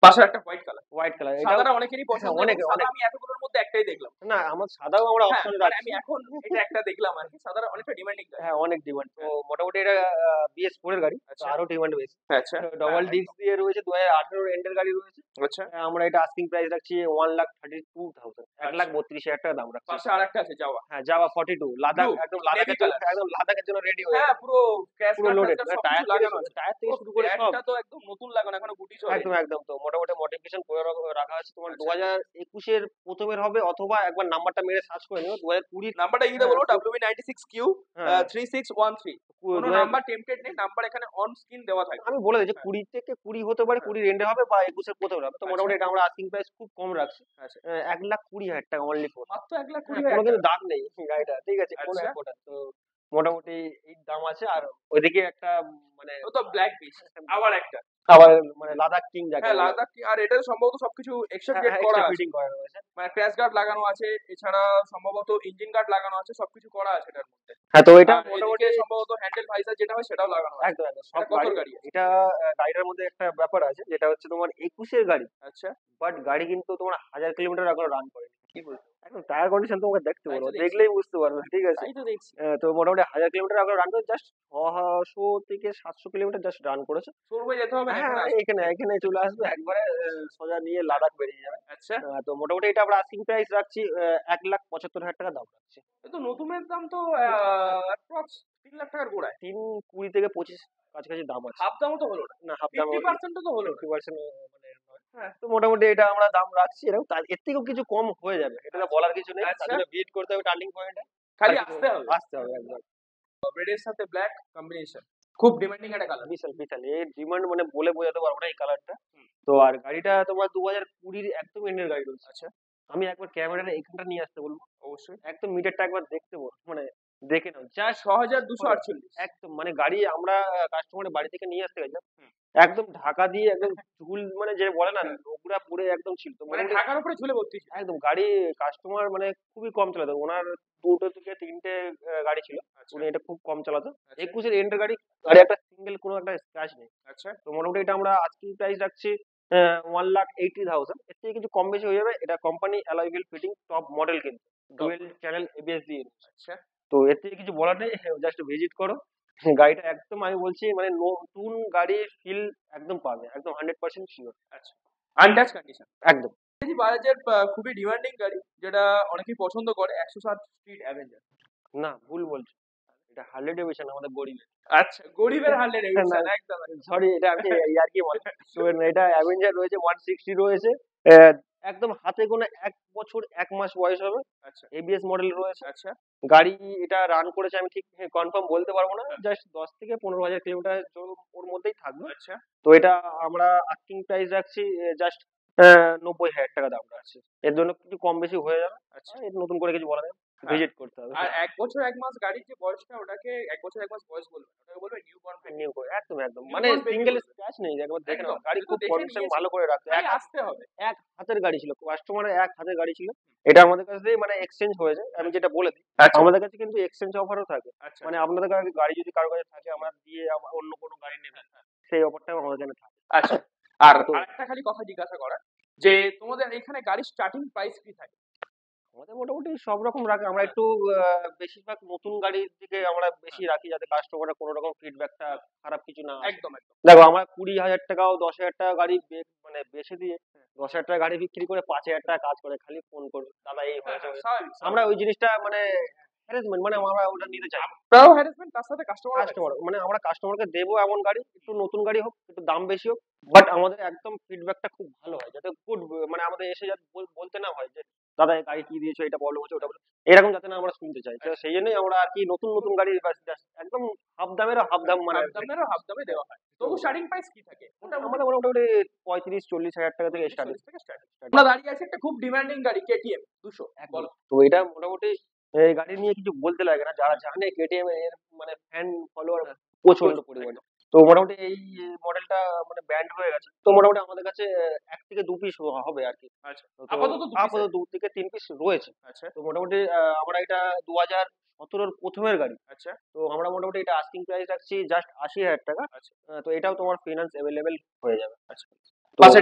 পাশে একটা হোয়াইট কালার। হোয়াইট কালার, এটা সাদাটা অনেকেরই পছন্দ, অনেক এবং সাদা অনেক আমি এতগুলোর মধ্যে একটাই দেখলাম। না, আমার সাদাও আমরা হ্যাঁ, অপশনে মানে রাখছি। আমি এখন এটা একটা দেখলাম আর কি, সাদাটা অনেকটা ডিমান্ডিং গাড়ি। হ্যাঁ, অনেক ডিমান্ড। তো মোটামুটি এটা বিএস ফোর এর গাড়ি, তো আচ্ছা আরো ডিমান্ড বেশি। আচ্ছা ডবল হ্যাঁ, ডিস্ক দিয়ে রয়েছে, দু হাজার আঠারো এন্ডের গাড়ি রয়েছে। আচ্ছা আহ, আমরা এটা আস্কিং প্রাইস রাখছি one lakh thirty two thousand, এক লাখ আচ্ছা। বত্রিশ হাজার টাকা দাম রাখছি। পাশে আরেকটা আছে যাওয়া, হ্যাঁ, যাওয়া ফর্টি টু, লাদাখ, ব্লু একদম নেভি লাদাখের জন্য, কালার। একদম লাদাখের জন্য রেডি হয়ে হ্যাঁ, গেছে। পুরো ক্র্যাশ পুরো গার্ড লোডেড, ফ্যাক্টর টায়ার সবকিছু থেকে লাগানো আছে। টায়ার থেকে ও শুরু করে সব একটা তো একদম নতুন লাগানো, এখনো গুটি চলে। একদম একদম। তো মোটামুটি মডিফিকেশন করে রাখা রাখা আছে তোমার। দু আচ্ছা, হাজার একুশের প্রথমের হবে, অথবা একবার নাম্বারটা মেরে সার্চ করে নিও দু হাজার কুড়ির। নাম্বারটা ইংরেজিতে হ্যাঁ বলবো দু- W B ninety six Q হ্যাঁ থ্রি সিক্স ওয়ান থ্রি। কু- কোনো দু হাজার নাম্বার টেম্পলেট নেই, নাম্বার এখানে অন স্ক্রিন দেওয়া থাকবে। আমি বলে দিচ্ছি হ্যাঁ কুড়ি থেকে কুড়ি হতে পারে, হ্যাঁ, কুড়ির এন্ডে হবে বা একুশের প্রথমে হবে। তো আচ্ছা মোটামুটি এটা আমরা আস্কিং প্রাইস খুব কম রাখছি, আচ্ছা। আহ, এক লাখ কুড়ি হাজার টাকা অনলি ফোর। মাত্র এক লাখ হ্যাঁ, কুড়ি কোনো হাজার কিন্তু টাকা দাগ নেই গাড়িটা, ঠিক আছে, কোনো আচ্ছা। এক ফোঁটা। তো মোটামুটি এই দাম আছে। আর ওইদিকে একটা মানে ও তো ব্ল্যাক বিচ আবার একটা। আবার মানে লাদাখ কিং যাকে হ্যাঁ বলে, লাদাখ, আর এটা সম্ভবত সবকিছু এক্সট্রা হ্যাঁ গেট হ্যাঁ, করা এক্সট্রা আছে, ফিটিং করা রয়েছে। মানে ক্র্যাশ গার্ড লাগানো আছে, এছাড়া সম্ভবত ইঞ্জিন গার্ড লাগানো আছে, সবকিছু করা আছে এটার মধ্যে। হ্যাঁ, তো এটা আর মোটামুটি এদিকে সম্ভবত হ্যান্ডেল ভাইজার যেটা হয় সেটাও লাগানো আছে। একদম একদম সব এটা কত গাড়ি। গাড়ি আছে? এটা আহ, গাড়িটার মধ্যে একটা ব্যাপার আছে, যেটা হচ্ছে তোমার একুশের গাড়ি, আচ্ছা, বাট গাড়ি কিন্তু তোমার হাজার কিলোমিটার এখনো রান করেনি। কি বলছো? একদম টায়ার কন্ডিশন তোমাকে দেখতে তাই পারো, তো দেখছি, দেখলেই বুঝতে পারবে, ঠিক আছে। তাই তো দেখছি। আহ, তো মোটামুটি হাজার কিলোমিটার এখন রান করে, জাস্ট ছশো থেকে সাতশো কিলোমিটার জাস্ট রান করেছে। শোরুমে যেতে হবে না হ্যাঁ, এখানে আসবে। এখানে এখানে চলে আসবে একবারে, আহ, সোজা নিয়ে লাদাখ বেরিয়ে যাবে। আচ্ছা, আহ, তো মোটামুটি এটা আমরা আস্কিং প্রাইস রাখছি আহ, এক লাখ পঁচাত্তর হাজার টাকা দাম রাখছি। এ তো নতুনের দাম তো অ্যাপ্রক্স তিন লাখ টাকার গোড়ায়। তিন কুড়ি থেকে পঁচিশ কাছাকাছি দাম আছে। হাফ দামও তো হলো না, না, হাফ দাম ফিফটি পার্সেন্টও তো হলো না। ফিফটি পার্সেন্ট মানে নয়। হ্যাঁ তো মোটামুটি এটা আমরা দাম রাখছি এরকম, তার এর থেকেও কিছু কম হয়ে যাবে, এটা তো বলার কিছু নেই। আচ্ছা, তাহলে ভিজিট করতে হবে টার্নিং পয়েন্টে, আর খালি কিছু আসতে হবে। আসতে হবে একদম। রেডের সাথে ব্ল্যাক কম্বিনেশন, খুব ডিমান্ডিং একটা কালার। বিশাল বিশাল এর ডিমান্ড মানে বলে বোঝাতে পারবো না এই কালারটা। তো আর গাড়িটা তোমার দু হাজার কুড়ির একদম এন্ডের গাড়ি রয়েছে। আচ্ছা, আমি একবার ক্যামেরাটা এখানটা নিয়ে আসতে বলবো, অবশ্যই। একদম মিটারটা একবার দেখতে বল, মানে দেখে নাও জাস্ট। ছ হাজার দুশো আটচল্লিশ। একদম মানে গাড়ি আমরা কাস্টমারের বাড়ি থেকে নিয়ে আসতে গেছিলাম, হুম। একদম ঢাকা দিয়ে একদম ঝুল, মানে যে বলে না নোংরা পড়ে একদম ছিল। তো মানে মোটামুটি ঢাকার উপরে ঝুলে ভর্তি ছিল। একদম গাড়ি কাস্টমার মানে খুবই কম চালাতো, ওনার দুটো থেকে তিনটে আহ, গাড়ি ছিল, আচ্ছা উনি এটা খুব কম চালাতো। আচ্ছা একুশের এন্ডের গাড়ি, গাড়ি একটা সিঙ্গেল কোনো একটা স্ক্র্যাচ নেই। আচ্ছা তো মোটামুটি এটা আমরা আজকে প্রাইস রাখছি ওয়ান লাখ এইটি থাউজেন্ড। এর থেকে কিছু কম বেশি হয়ে যাবে। এটা company alloy wheel fitting top model, কিন্তু ডুয়েল চ্যানেল এবিএস দিয়ে। আচ্ছা। তো এর থেকে কিছু বলার নেই, জাস্ট ভিজিট করো। গাড়িটা একদম আমি বলছি মানে নতুন গাড়ির ফিল একদম পাবে, একদম হান্ড্রেড পার্সেন্ট শিওর। আচ্ছা, আনটাচ কন্ডিশন। একদম। বাজাজের আহ, খুবই ডিমান্ডিং গাড়ি, যেটা অনেকেই পছন্দ করে, একশো সাত স্ট্রিট অ্যাভেঞ্জার। না, ভুল বলছো, এটা হার্লে ডেভিশন আমাদের গরিবের। আচ্ছা, গরিবের হার্লে ডেভিডসন, একদম একদম। সরি, এটা আমি ইয়ার্কি বলে। তো এটা অ্যাভেঞ্জার রয়েছে, ওয়ান সিক্সটি রয়েছে, আহ, একদম হাতে গোনা এক বছর এক মাস বয়স হবে। আচ্ছা এবিএস মডেল রয়েছে। আচ্ছা গাড়ি এটা রান করেছে আমি ঠিক কনফার্ম বলতে পারবো না, জাস্ট দশ থেকে পনেরো হাজার কিলোমিটার ওর মধ্যেই থাকবে। আচ্ছা তো এটা আমরা আস্কিং প্রাইস রাখছি জাস্ট নব্বই হাজার টাকা দাম রাখছি। এর জন্য কিছু কম বেশি হয়ে যাবে। আচ্ছা। এর নতুন করে কিছু বলা নেই, হ্যাঁ। ভিজিট করতে হবে। আর এক বছর এক মাস গাড়ির যে বয়সটা, ওটাকে এক বছর এক মাস বয়স বলবে না, ওটাকে বলবে নিউ বর্ন বেবি। নিউ করে একদম একদম, Newborn মানে baby সিঙ্গেল বলবে। স্ক্র্যাচ নেই, একবার দেখে নাও। একদম, গাড়ি আমি তো খুব দেখে কন্ডিশন নিয়েছি। ভালো করে রাখতে। খালি এক আসতে হবে। এক হাতের গাড়ি ছিল, কাস্টমারের এক হাতের গাড়ি ছিল। এটা আমাদের কাছে মানে এক্সচেঞ্জ হয়েছে, আমি যেটা বলে দিই। আচ্ছা আমাদের কাছে কিন্তু এক্সচেঞ্জ অফারও থাকে, আচ্ছা মানে আপনাদের কাছে গাড়ি যদি কারো কাছে থাকে, আমরা দিয়ে আবার অন্য কোনো গাড়ি নেবে, সেই অফারটাও আমাদের কাছে থাকে। আচ্ছা। আর তো আরেকটা খালি কথা জিজ্ঞাসা করার, যে তোমাদের এখানে গাড়ির স্টার্টিং প্রাইস কি থাকে? আমাদের মোটামুটি সব রকম রাখি আমরা, একটু আহ, বেশিরভাগ নতুন গাড়ির দিকে আমরা বেশি রাখি, যাতে কাস্টমাররা কোনো রকম ফিডব্যাকটা খারাপ কিছু না আসে। একদম একদম। দেখো, আমরা কুড়ি হাজার টাকাও দশ হাজার টাকা গাড়ি বে- মানে বেচে দিয়ে দশ হাজার টাকা গাড়ি বিক্রি করে পাঁচ হাজার টাকা কাজ করে, খালি ফোন করবে দাদা এই হ্যাঁ, হয়েছে। হ্যাঁ, স্বাভাবিক, আমরা স্বাভাবিক। ওই জিনিসটা মানে হ্যারাসমেন্ট, মানে আমরা ওটা নিতে চাই না। আপনারাও হ্যারাসমেন্ট, তার সাথে কাস্টমার কাস্টমার মানে আমরা কাস্টমারকে দেবো এমন গাড়ি, একটু নতুন গাড়ি হোক, একটু দাম বেশি হোক, বাট আমাদের একদম ফিডব্যাকটা খুব ভালো হয়, যাতে গুড, মানে আমাদের এসে যাতে বল- বলতে না হয় যে দাদা এই গাড়ি কি দিয়েছো, এটা প্রবলেম হচ্ছে ওটা problem। এরকম যাতে না আমরা শুনতে চাই। তো সেই জন্যই আমরা আর কি নতুন নতুন গাড়ি বাস just একদম হাফ দামের হাফ দাম, মানে হাফ দামেরও হাফ দামে দেওয়া হয়। তবু স্টার্টিং প্রাইস কি থাকে? মোটামুটি আমাদের মোটামুটি পঁয়ত্রিশ চল্লিশ হাজার টাকা থেকে স্টার্টিং। চল্লিশ থেকে স্টার্টিং। আমরা দাঁড়িয়ে আছি একটা খুব ডিমান্ডিং গাড়ি, কেটিএম দুশো। বলো। তো এটা মোটামুটি এই গাড়ি নিয়ে কিছু বলতে লাগে না, যারা জানে কেটিএম এর মানে ফ্যান ফলোয়ার প্রচন্ড পরিমাণে। তো মোটামুটি এই মডেলটা মানে ব্যান্ড হয়ে গেছে। তো মোটামুটি আমাদের কাছে এক থেকে দু পিস হবে আর কি। আচ্ছা, তো আপাতত দু piece আপাতত দু থেকে তিন পিস রয়েছে। আচ্ছা তো মোটামুটি আহ, আমরা এটা দু হাজার সতেরোর প্রথমের গাড়ি। আচ্ছা তো আমরা মোটামুটি এটা আস্কিং প্রাইস রাখছি জাস্ট আশি হাজার টাকা। আচ্ছা আহ, তো এটাও তোমার ফিনান্স অ্যাভেলেবেল হয়ে যাবে। আচ্ছা। তো পাশেরটা?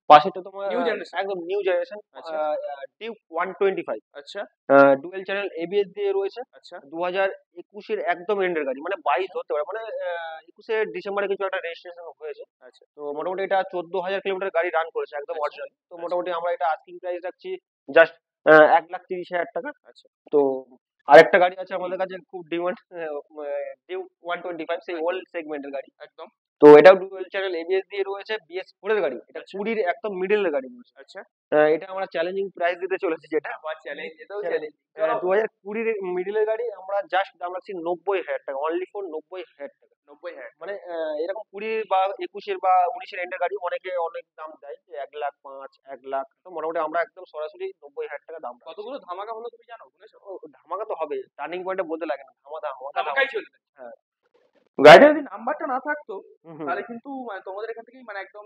পাশেরটা তোমার নিউ আহ, জেনারেশন। একদম নিউ জেনারেশন আচ্ছা ডিউক ওয়ান টোয়েন্টি ফাইভ, আচ্ছা ডুয়েল চ্যানেল এবিএস দিয়ে রয়েছে। আচ্ছা দু হাজার একুশের একদম এন্ডের গাড়ি, মানে বাইশ ধরতে পারে, মানে একুশে ডিসেম্বরে কিছু একটা রেজিস্ট্রেশন হয়েছে। আচ্ছা তো মোটামুটি এটা চোদ্দ হাজার কিলোমিটার গাড়ি রান করেছে একদম আচ্ছা অরিজিনাল। তো আচ্ছা মোটামুটি আমরা এটা আস্কিং প্রাইস রাখছি জাস্ট এক লাখ তিরিশ হাজার টাকা। আচ্ছা তো আরেকটা গাড়ি আছে আমাদের কাছে খুব demand, Duke one twenty five, সেই একদম ওল্ড সেগমেন্টের গাড়ি। একদম তো এটাও ডুয়েল চ্যানেল এবিএস দিয়ে রয়েছে, বিএস ফোর এর গাড়ি, এটা আচ্ছা কুড়ির একদম মিডলের গাড়ি রয়েছে। আচ্ছা আহ, এটা আমরা চ্যালেঞ্জিং প্রাইস দিতে চলেছি, যেটা আবার চ্যালেঞ্জ, এটাও চ্যালেঞ্জ চ্যালেঞ্জ। দু হাজার কুড়ির মিডলের গাড়ি আমরা জাস্ট দাম রাখছি নব্বই হাজার টাকা, অনলি ফর নব্বই হাজার টাকা। নব্বই হাজার মানে আহ, এরকম কুড়ি বা একুশের বা উনিশের এন্ডের গাড়ি অনেকে অনেক দাম দেয়, যে এক লাখ পাঁচ, এক লাখ। তো মোটামুটি আমরা একদম সরাসরি নব্বই হাজার টাকা দাম রাখছি। কতগুলো ধামাকা হলো তুমি জানো, শুনেছো? ও, ধামাকা তো হবে, টার্নিং পয়েন্টে বলতে লাগে না, ধামা ধামা ধামাকা ধামাকাই চলবে। হ্যাঁ। গাড়িটার যদি নাম্বারটা না থাকতো হুম হুম। তাহলে কিন্তু মানে তোমাদের এখান থেকেই মানে একদম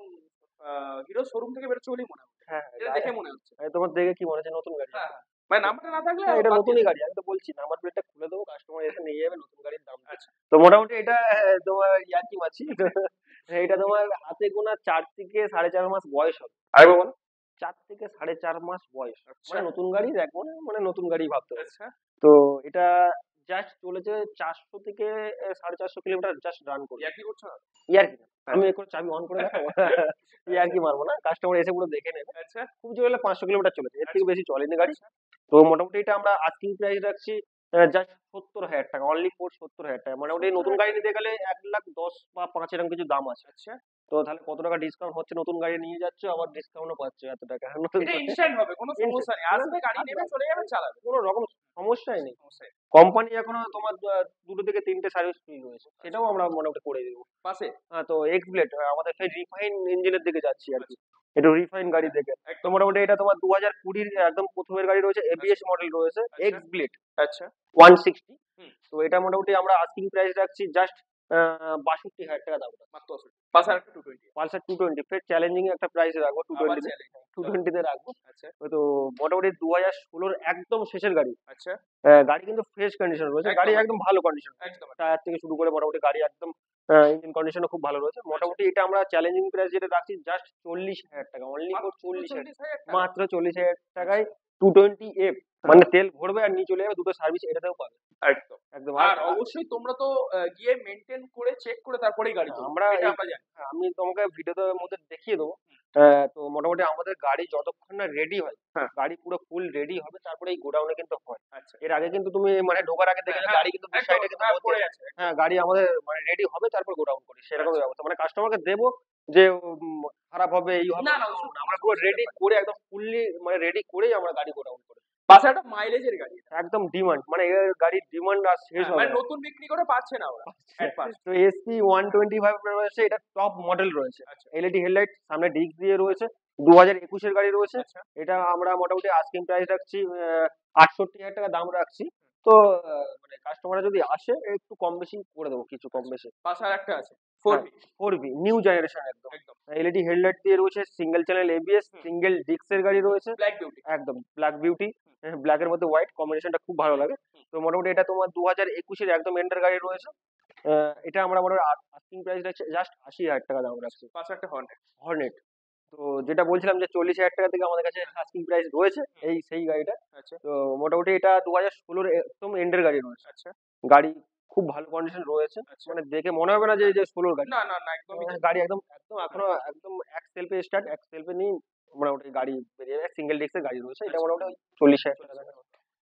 হিরো শোরুম থেকে বেরোচ্ছে বলেই মনে হচ্ছে, হ্যাঁ এটা হ্যাঁ, দেখে মনে হচ্ছে। গাড়ি- তোমার দেখে কি মনে হচ্ছে নতুন গাড়ি? হ্যাঁ হ্যাঁ। মানে নাম্বারটা না থাকলে হ্যাঁ, এটা বাদ দিয়ে নতুনই দিতাম। গাড়ি, আমি তো বলছি নাম্বার প্লেটটা খুলে দেবো, কাস্টমার এসে নিয়ে যাবে, নতুন গাড়ির দাম। আচ্ছা তো মোটামুটি এটা আহ, তোমার ইয়ার্কি মারছি তো, এটা তোমার হাতে গোনা চার থেকে সাড়ে চার মাস বয়স হবে। আরেকবার বলো। চার থেকে সাড়ে চার মাস বয়স, আচ্ছা মানে নতুন গাড়ি দেখ, মানে মানে নতুন গাড়ি ভাবতে হবে। আচ্ছা তো এটা জাস্ট চলেছে চারশো থেকে আহ, সাড়ে চারশো কিলোমিটার জাস্ট রান করবে। ইয়ার কি করছো না? ইয়ার্কি না, আমি এখন চাবি অন করে দেখাবো, ইয়ার্কি মারবো না, কাস্টমার এসে পুরো দেখে নেবে। আচ্ছা খুব জোর হলে পাঁচশো কিলোমিটার চলেছে, এর থেকে বেশি চলেনি গাড়ি। আচ্ছা তো মোটামুটি এটা আমরা আস্কিং প্রাইস রাখছি জাস্ট সত্তর হাজার টাকা, অনলি ফোর সত্তর হাজার টাকা। মোটামুটি সত্তর নতুন হাজার গাড়ি নিতে গেলে এক লাখ দশ বা পাঁচ এরকম কিছু দাম আছে। আচ্ছা তো তাহলে কত টাকা ডিসকাউন্ট হচ্ছে, নতুন গাড়ি নিয়ে যাচ্ছ আবার ডিসকাউন্টও পাচ্ছ এত টাকা নতুন এটা গাড়ি। ইনস্ট্যান্ট হবে, কোনো সমস্যা নেই, আসবে গাড়ি একদম, নেবে চলে যাবে চালাবে, কোনো রকম সমস্যাই নেই। সমস্যা নেই। কোম্পানি এখনো তোমার আহ, দুটো থেকে তিনটে সার্ভিস ফ্রি রয়েছে, সেটাও আমরা মোটামুটি করে দেবো। পাশে হ্যাঁ, তো এক্স ব্লেড আমাদের সেই রিফাইন ইঞ্জিনের দিকে যাচ্ছি আর কি, একটু রিফাইন গাড়ি দেখে। তো একদম মোটামুটি এটা তোমার দু হাজার কুড়ির একদম প্রথমের গাড়ি রয়েছে, এবিএস মডেল রয়েছে, আচ্ছা এক্স ব্লেড আচ্ছা ওয়ান সিক্সটি। হুম তো এটা মোটামুটি আমরা আস্কিং প্রাইস রাখছি জাস্ট বাষট্টি হাজার টাকা দাম। মাত্র আশি। পাশে আরেকটা two twenty Pulsar two twenty ফের চ্যালেঞ্জিং একটা প্রাইস রাখবো, টু আবার টোয়েন্টি চ্যালেঞ্জ। টু টোয়েন্টিতে রাখবো। আচ্ছা তো মোটামুটি দু হাজার ষোলোর একদম শেষের গাড়ি। আচ্ছা আহ, গাড়ি কিন্তু ফ্রেশ কন্ডিশন রয়েছে, একদম, গাড়ি একদম। একদম ভালো কন্ডিশন, একদম টায়ার থেকে শুরু করে মোটামুটি গাড়ি একদম ইঞ্জিন কন্ডিশনও খুব ভালো রয়েছে। মোটামুটি এটা আমরা চ্যালেঞ্জিং প্রাইস যেটা রাখছি জাস্ট চল্লিশ হাজার টাকা, অনলি ফর মাত্র চল্লিশ হাজার, চল্লিশ হাজার টাকা। মাত্র চল্লিশ হাজার টাকায় টু টোয়েন্টি এফ, মানে তেল ভরবে আর নিয়ে চলে যাবে, দুটো সার্ভিস এটাতেও পাবে একদম। একদম। আর অবশ্যই তোমরা তো আহ, গিয়ে মেনটেন করে চেক করে তারপরেই গাড়ি কিনবে, আমরা এটা এই- আমরা জানি। হ্যাঁ, আমি তোমাকে ভিডিওর মধ্যে দেখিয়ে দেবো। আহ, তো মোটামুটি আমাদের গাড়ি যতক্ষণ না রেডি হয়, হ্যাঁ। গাড়ি পুরো ফুল রেডি হবে, তারপরে এই গোডাউনে কিন্তু হয়। আচ্ছা এর আগে কিন্তু তুমি মানে ঢোকার আগে দেখে হ্যাঁ, গাড়ি কিন্তু দু একদম, সাইডে কিন্তু হ্যাঁ, মধ্যে- পড়ে আছে। হ্যাঁ, গাড়ি আমাদের মানে রেডি হবে তারপর গোডাউন করি, সেরকম আচ্ছা। ব্যবস্থা, মানে কাস্টমারকে দেবো যে উম, খারাপ হবে এই হবে না, না, এরকম ওসব না। আমরা পুরো রেডি করে একদম ফুললি মানে রেডি করেই আমরা গাড়ি গোডাউন করি। পাশে একটা মাইলেজের গাড়ি, একদম ডিমান্ড, মানে এর গাড়ির ডিমান্ড আর শেষ হ্যাঁ, হবে মানে না। নতুন বিক্রি করে পাচ্ছে না ওরা advance। তো এসপি ওয়ান টোয়েন্টি ফাইভ রয়েছে, এটা টপ মডেল রয়েছে, আচ্ছা এলইডি হেডলাইট, সামনে ডিস্ক দিয়ে রয়েছে, দু হাজার একুশের গাড়ি রয়েছে। আচ্ছা এটা আমরা মোটামুটি আস্কিং প্রাইস রাখছি আহ, আটষট্টি হাজার টাকা দাম রাখছি। তো আহ, মানে কাস্টমার যদি আসে একটু কম বেশি করে দেবো, কিছু কম বেশি। পাশে আর একটা আছে four B. Four B new generation একদম, একদম এলইডি হেডলাইট দিয়ে রয়েছে, সিঙ্গেল চ্যানেল এবিএস, হুম। সিঙ্গেল ডিস্কের গাড়ি রয়েছে, ব্ল্যাক বিউটি। একদম ব্ল্যাক বিউটি, ব্ল্যাক এর মধ্যে হোয়াইট কম্বিনেশনটা খুব ভালো লাগে। তো মোটামুটি এটা তোমার দু হাজার একুশের একদম এন্ডার গাড়ি রয়েছে। আহ, এটা আমরা মোটামুটি আস্কিং প্রাইস রাখছি জাস্ট আশি হাজার টাকা দাম রাখছি। পাশে একটা হর্নেট। হর্নেট, তো যেটা বলছিলাম যে চল্লিশ হাজার টাকা থেকে আমাদের কাছে আস্কিং প্রাইস রয়েছে এই সেই গাড়িটা। আচ্ছা তো মোটামুটি এটা দু হাজার ষোলোর একদম এন্ডের গাড়ি রয়েছে, আচ্ছা গাড়ি খুব ভালো কন্ডিশন রয়েছে, আচ্ছা। মানে দেখে মনে হবে না যে যে ষোলোর গাড়ি। না না না একদমই আহ, গাড়ি একদম একদম এখনো একদম এক সেলফে স্টার্ট, এক সেলফে নিয়ে মোটামুটি গাড়ি বেরিয়ে যাবে, সিঙ্গেল ডিস্কের গাড়ি রয়েছে, এটা মোটামুটি ওই চল্লিশ হাজার টাকা দাম।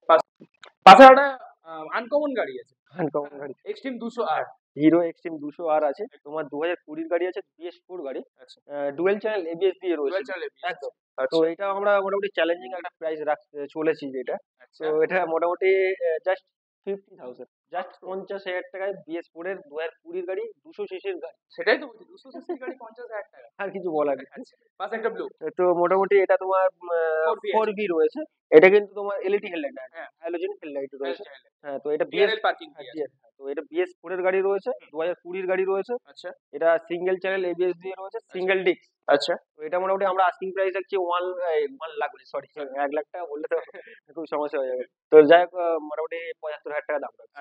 পাশে একটা আনকমন গাড়ি আছে, আনকমন গাড়ি এক্সট্রিম দুশো আর। হিরো এক্সট্রিম দুশো আর আছে, তোমার দু হাজার কুড়ির গাড়ি আছে, বিএস ফোর গাড়ি, আচ্ছা ডুয়েল চ্যানেল এবিএস দিয়ে রয়েছে ডুয়াল চ্যানেল এবিএস। একদম। তো আচ্ছা এটা আমরা মোটামুটি চ্যালেঞ্জিং একটা প্রাইস রাখতে চলেছি যেটা। আচ্ছা তো এটা মোটামুটি জাস্ট ফিফটি থাউজেন্ড, জাস্ট পঞ্চাশ হাজার টাকায় বিএস ফোর এর দু হাজার কুড়ির গাড়ি, দুশো সিসির গাড়ি, সেটাই তো বলছি, দুশো সিসির গাড়ি পঞ্চাশ হাজার টাকা। আর কিছু বলার নেই। আচ্ছা পাশে একটা ব্লু। তো মোটামুটি এটা তোমার four B ফোর বি রয়েছে, এটা কিন্তু তোমার এলইডি হেডলাইট, হ্যাঁ হ্যালোজেন হেডলাইট রয়েছে। হ্যাঁ হ্যাঁ, তো এটা বিএস ডিআরএল পার্কিং দিয়ে আছে। তো এটা বিএস ফোর এর গাড়ি রয়েছে, দু হাজার কুড়ির গাড়ি রয়েছে, আচ্ছা এটা সিঙ্গেল চ্যানেল এবিএস দিয়ে রয়েছে, সিঙ্গেল ডিস্ক। আচ্ছা তো এটা মোটামুটি আমরা আস্কিং প্রাইস রাখছি ওয়ান ওয়ান লাখ সরি এক লাখ টাকা বললে তো খুব সমস্যা হয়ে যাবে। তো যাই হোক আহ, মোটামুটি পঁচাত্তর হাজার টাকা দাম রাখছি। আচ্ছা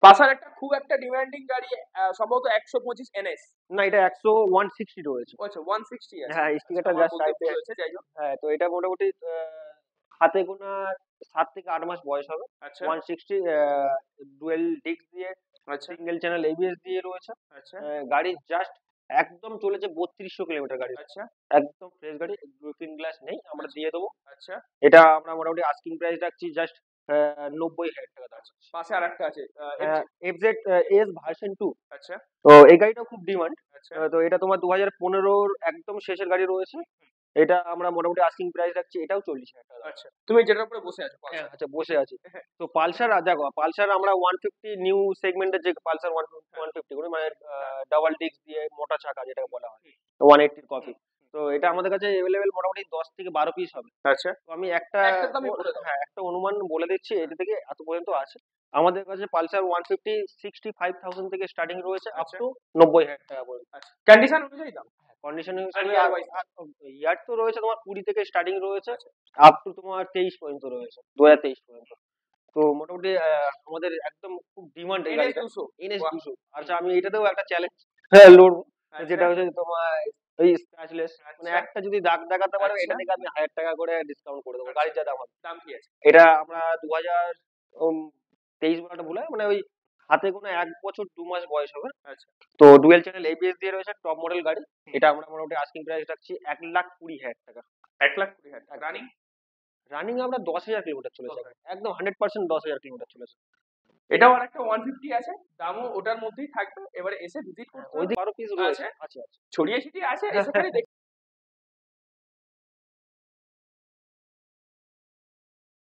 পালসার একটা খুব একটা ডিমান্ডিং গাড়ি, আহ, সম্ভবত একশো পঁচিশ এনএস। না, এটা একশো ওয়ান সিক্সটি রয়েছে। আচ্ছা ওয়ান সিক্সটি আছে। হ্যাঁ, আচ্ছা, স্টিকারটা আমার জাস্ট বলতে সাইডে। ভুল হয়েছে, যাই হোক। হ্যাঁ, তো এটা মোটামুটি আহ, হাতে গোনা সাত থেকে আট মাস বয়স হবে। আচ্ছা ওয়ান সিক্সটি ডুয়েল ডিস্ক দিয়ে, আচ্ছা সিঙ্গেল চ্যানেল এবিএস দিয়ে রয়েছে। আচ্ছা আহ, গাড়ি জাস্ট একদম চলেছে বত্রিশশো কিলোমিটার গাড়ি, আচ্ছা একদম ফ্রেশ গাড়ি, লুকিং গ্লাস নেই, আমরা দিয়ে দেবো। আচ্ছা। এটা আমরা মোটামুটি আস্কিং প্রাইস রাখছি জাস্ট নব্বই হাজার টাকা দাম। পাশে আর একটা আছে uh, F Z. FZ S version two. আচ্ছা তো এই গাড়িটা খুব ডিমান্ড। আচ্ছা তো এটা তোমার দু হাজার পনেরোর একদম শেষের গাড়ি রয়েছে। এটা আমরা মোটামুটি আস্কিং প্রাইস রাখছি, এটাও চল্লিশ হাজার টাকা দাম। আচ্ছা। তুমি যেটার উপরে বসে আছো হ্যাঁ, পালসার। আচ্ছা, বসে আছি। তো পালসার দেখো, পালসার আমরা ওয়ান ফিফটি নিউ সেগমেন্টের যে পালসার ওয়ান ওয়ান ফিফটি করে, মানে ডাবল ডিস্ক দিয়ে মোটা চাকা যেটাকে বলা হয়, ওয়ান এইটির কপি। তো এটা আমাদের কাছে এভেলেবেল মোটামুটি দশ থেকে বারো পিস হবে। আচ্ছা তো আমি একটা একটা দামই বলে দাও। হ্যাঁ, একটা অনুমান বলে দিচ্ছি, এটা থেকে এত পর্যন্ত আছে। আমাদের কাছে Pulsar one fifty sixty five thousand থেকে স্টার্টিং রয়েছে আপ আচ্ছা টু নব্বই হাজার টাকা পর্যন্ত। আচ্ছা, কন্ডিশন অনুযায়ী দাম। কন্ডিশন আর হিসাবে year wise? ইয়ার তো রয়েছে তোমার কুড়ি থেকে স্টার্টিং রয়েছে, আচ্ছা। আপ টু তোমার তেইশ পর্যন্ত রয়েছে, দু হাজার তেইশ পর্যন্ত। তো মোটামুটি আহ, আমাদের একদম খুব ডিমান্ড এই এনএস গাড়িটা। দুশো। এনএস বাহ। দুশো। আচ্ছা, আমি এটাতেও একটা চ্যালেঞ্জ হ্যাঁ লড়বো, আচ্ছা। যেটা হচ্ছে তোমার ওই স্ক্র্যাচলেস, মানে আচ্ছা। একটা যদি দাগ দেখাতে পারো আচ্ছা। এটা থেকে আমি হাজার টাকা করে ডিসকাউন্ট করে দেবো, আচ্ছা। গাড়ির যা দাম হবে। দাম কি আছে? এটা আমরা দু হাজার তেইশ বলাটা ভুল হয়, মানে ওই হাতে কোনো এক বছর দু মাস বয়স হবে। আচ্ছা তো ডুয়েল চ্যানেল এবিএস দিয়ে রয়েছে, টপ মডেল গাড়ি। এটা আমরা মোটামুটি আস্কিং প্রাইস রাখছি এক লাখ কুড়ি হাজার টাকা। এক লাখ কুড়ি হাজার রানিং। রানিং আমরা দশ হাজার কিলোমিটার চলেছে, দশ হাজার। একদম হান্ড্রেড পার্সেন্ট দশ হাজার কিলোমিটার চলেছে। এটাও আর একটা ওয়ান ফিফটি আছে, দামও ওটার মধ্যেই থাকবে, এবারে এসে ভিজিট করতে ওই হবে। দিকে বারো পিস রয়েছে। আছে। আচ্ছা, আচ্ছা। ছড়িয়ে ছিটিয়ে আছে, এসে খালি